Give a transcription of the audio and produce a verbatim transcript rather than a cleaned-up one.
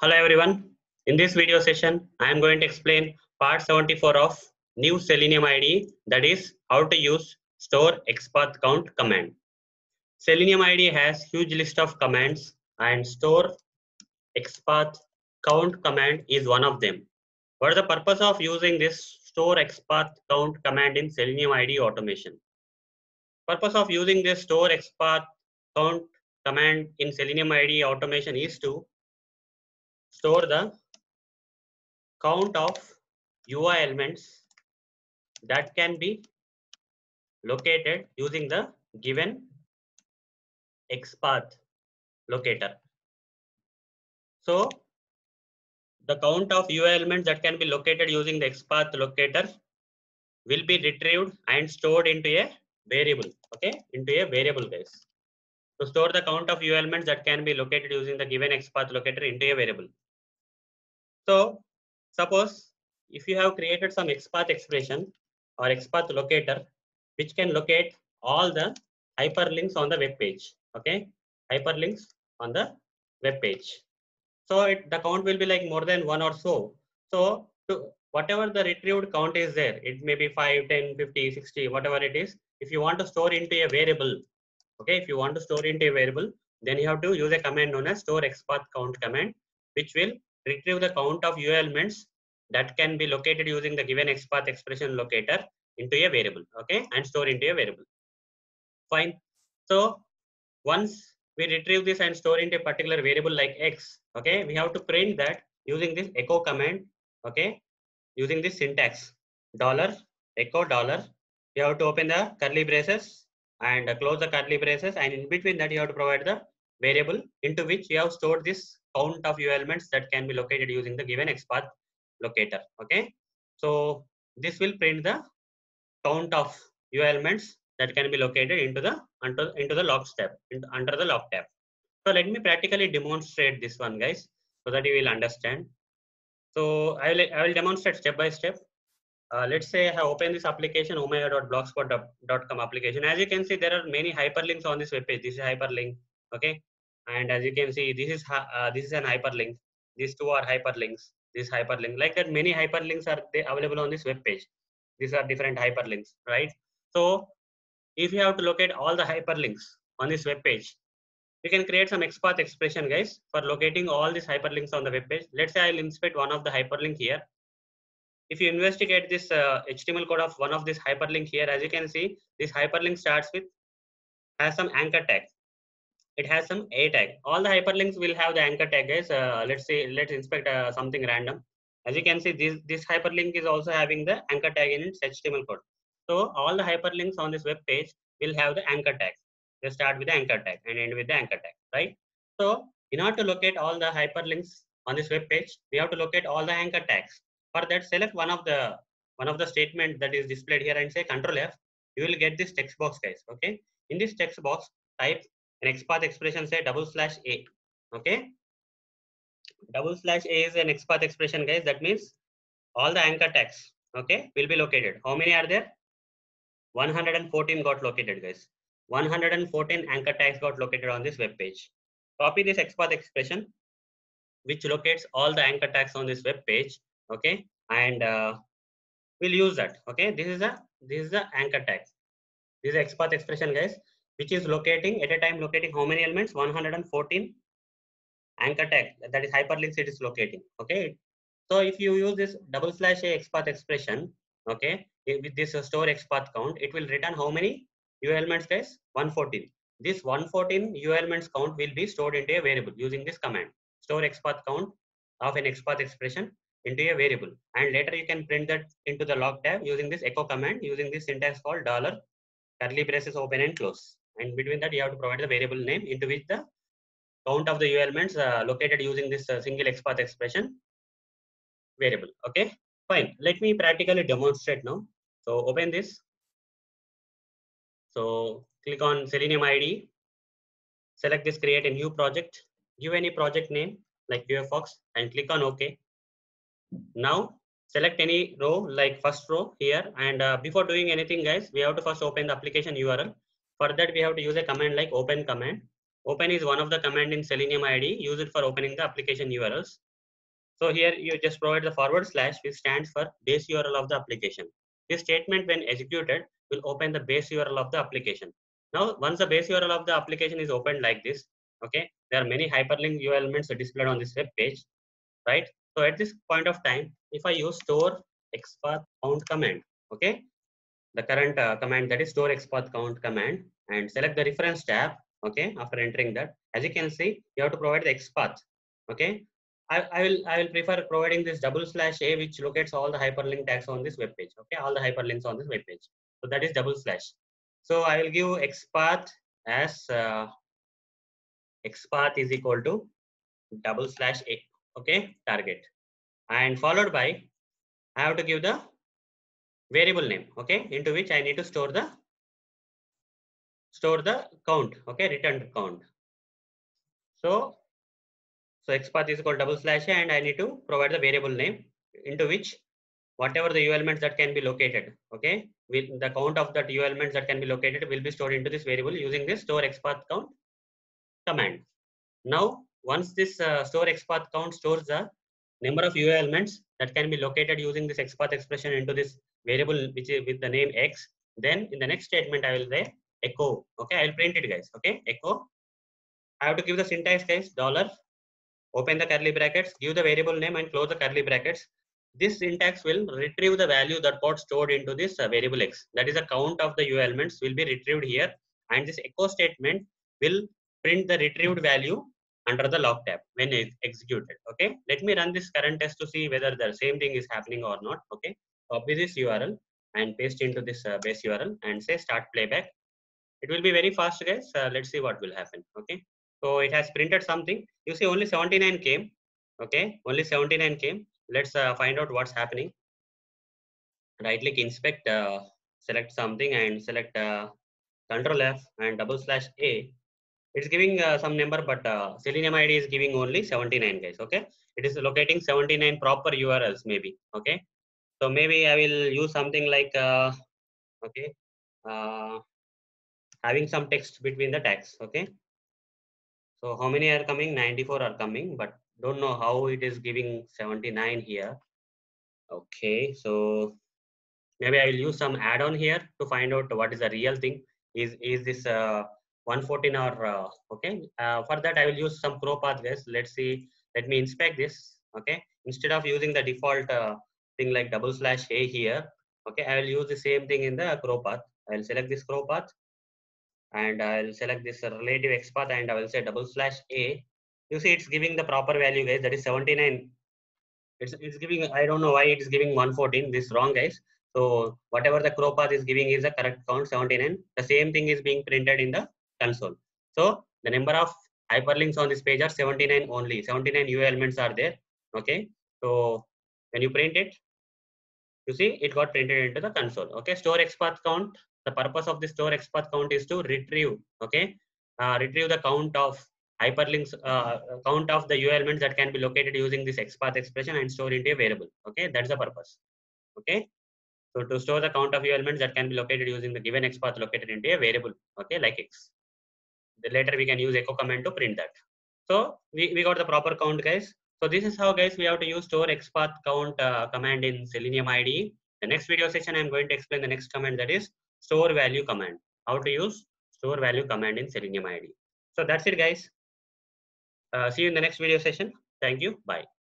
Hello everyone. In this video session, I am going to explain part seventy-four of new Selenium I D E, that is how to use store XPath count command. Selenium I D E has huge list of commands and store XPath count command is one of them. What is the purpose of using this store XPath count command in Selenium I D E automation? Purpose of using this store XPath count command in Selenium I D E automation is to store the count of U I elements that can be located using the given XPath locator. So the count of U I elements that can be located using the XPath locator will be retrieved and stored into a variable. Okay, into a variable, guys. To store the count of U I elements that can be located using the given XPath locator into a variable. So suppose if you have created some XPath expression or XPath locator which can locate all the hyperlinks on the web page. Okay, hyperlinks on the web page. So it, the count will be like more than one or so. So to whatever the retrieved count is there, it may be five, ten, fifty, sixty, whatever it is. If you want to store into a variable, okay, if you want to store into a variable, then you have to use a command known as store XPath count command, which will retrieve the count of U I elements that can be located using the given XPath expression locator into a variable, okay, and store into a variable. Fine. So once we retrieve this and store into a particular variable like X, okay, we have to print that using this echo command, okay, using this syntax dollar echo dollar. You have to open the curly braces and close the curly braces, and in between that you have to provide the variable into which you have stored this count of U I elements that can be located using the given XPath locator. Okay, so this will print the count of U I elements that can be located into the under, into the log tab, into, under the log tab. So let me practically demonstrate this one, guys, so that you will understand. So I will I will demonstrate step by step. Uh, let's say I have opened this application omaya dot blogspot dot com application. As you can see, there are many hyperlinks on this web page. This is hyperlink, okay, and as you can see, this is uh, this is an hyperlink. These two are hyperlinks. This hyperlink, like that, many hyperlinks are they available on this web page. These are different hyperlinks, right? So if you have to locate all the hyperlinks on this web page, you can create some XPath expression, guys, for locating all these hyperlinks on the web page. Let's say I'll inspect one of the hyperlink here. If you investigate this uh, H T M L code of one of this hyperlink here, as you can see, this hyperlink starts with has some anchor tag. It has some A tag. All the hyperlinks will have the anchor tag, guys. Uh, let's say let's inspect uh, something random. As you can see, this this hyperlink is also having the anchor tag in its H T M L code. So all the hyperlinks on this web page will have the anchor tag. They start with the anchor tag and end with the anchor tag, right? So in order to locate all the hyperlinks on this web page, we have to locate all the anchor tags. For that, select one of the one of the statement that is displayed here and say Control F. You will get this text box, guys. Okay. In this text box, type an XPath expression, say double slash A. Okay. Double slash A is an XPath expression, guys. That means all the anchor tags, okay, will be located. How many are there? one hundred fourteen got located, guys. one hundred fourteen anchor tags got located on this web page. Copy this XPath expression, which locates all the anchor tags on this web page, okay, and uh, we'll use that. Okay, this is a this is the anchor tag. This is XPath expression, guys, which is locating at a time locating how many elements? one hundred fourteen anchor tag, that is hyperlinks it is locating. Okay, so if you use this double slash a XPath expression, okay, with this uh, store XPath count, it will return how many U elements, guys? one hundred fourteen. This one hundred fourteen U elements count will be stored into a variable using this command, store XPath count of an XPath expression into a variable, and later you can print that into the log tab using this echo command, using this syntax called dollar curly braces open and close, and between that you have to provide the variable name into which the count of the U elements uh, located using this uh, single XPath expression variable. Okay, fine. Let me practically demonstrate now. So open this. So click on Selenium I D E. Select this, create a new project. Give any project name like U F Fox and click on OK. Now select any row like first row here, and uh, before doing anything, guys, we have to first open the application U R L. For that we have to use a command like open command. Open is one of the command in Selenium I D E. Use it for opening the application U R Ls. So here you just provide the forward slash, which stands for base U R L of the application. This statement, when executed, will open the base U R L of the application. Now, once the base U R L of the application is opened like this, okay, there are many hyperlink U R L elements displayed on this web page, right? So at this point of time, if I use store XPath count command, okay, the current uh, command, that is store XPath count command, and select the reference tab, okay, after entering that, as you can see, you have to provide the XPath, okay. I, I will I will prefer providing this double slash a, which locates all the hyperlink tags on this web page, okay, all the hyperlinks on this web page. So that is double slash. So I will give XPath as uh, XPath is equal to double slash a, okay, target, and followed by I have to give the variable name, okay, into which I need to store the store the count, okay, returned count. So so XPath is equal to double slash a, and I need to provide the variable name into which whatever the U elements that can be located, okay, with the count of that U elements that can be located will be stored into this variable using this store XPath count command. Now, once this uh, store XPath count stores the number of U elements that can be located using this XPath expression into this variable, which is with the name X, then in the next statement I will say echo, okay, I will print it, guys, okay, echo. I have to give the syntax, guys, dollar, open the curly brackets, give the variable name and close the curly brackets. This syntax will retrieve the value that got stored into this uh, variable X. That is a count of the U elements will be retrieved here, and this echo statement will print the retrieved value under the log tab when it's executed. Okay, let me run this current test to see whether the same thing is happening or not. Okay, copy this U R L and paste into this uh, base U R L and say start playback. It will be very fast, guys. Uh, let's see what will happen. Okay, so it has printed something. You see only seventy-nine came. Okay, only seventy-nine came. Let's uh, find out what's happening. Right click inspect, uh, select something and select uh, control F and double slash A. It's giving uh, some number, but uh, Selenium I D E is giving only seventy-nine, guys. Okay, it is locating seventy-nine proper U R Ls maybe. Okay, so maybe I will use something like uh, okay, uh, having some text between the tags. Okay, so how many are coming? ninety-four are coming, but don't know how it is giving seventy-nine here. Okay, so maybe I will use some add-on here to find out what is the real thing. Is is this uh, one fourteen or uh, okay? Uh, for that I will use some crow path, guys. Let's see. Let me inspect this. Okay, instead of using the default uh, thing like double slash a here, okay, I will use the same thing in the crow path. I will select this crow path and I will select this relative XPath and I will say double slash a. You see, it's giving the proper value, guys. That is seventy-nine. It's, it's giving, I don't know why it is giving one fourteen. This wrong, guys. So whatever the crow path is giving is the correct count, seventy-nine. The same thing is being printed in the console. So the number of hyperlinks on this page are seventy-nine only. seventy-nine U elements are there. Okay. So when you print it, you see it got printed into the console. Okay. Store XPath count. The purpose of the store XPath count is to retrieve. Okay. Uh, retrieve the count of hyperlinks, uh, count of the U elements that can be located using this XPath expression and store into a variable. Okay. That's the purpose. Okay. So to store the count of U elements that can be located using the given XPath located into a variable, okay, like X. Then later we can use echo command to print that. So we, we got the proper count, guys. So this is how, guys, we have to use store XPath count uh, command in Selenium I D E. The next video session, I'm going to explain the next command, that is store value command. How to use store value command in Selenium I D E. So that's it, guys. Uh, see you in the next video session. Thank you. Bye.